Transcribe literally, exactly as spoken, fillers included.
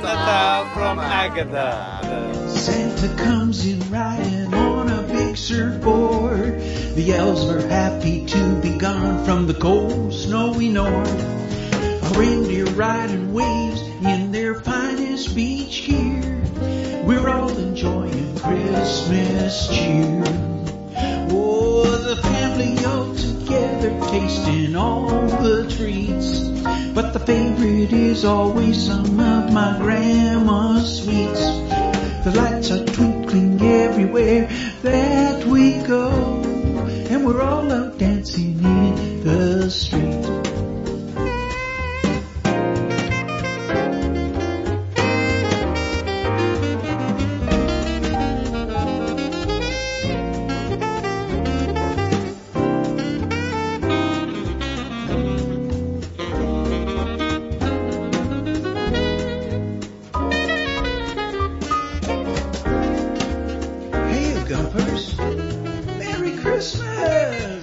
Natal from Agueda. Santa comes in riding on a big surfboard. The elves are happy to be gone from the cold, snowy north. A reindeer riding waves in their finest beach gear. We're all enjoying Christmas cheer. Oh, the family all together tasting all the treats. But the favorite is always some of my grandma's sweets. The lights are twinkling everywhere that we go, and we're all out dancing in the street. GuMPers, Merry Christmas!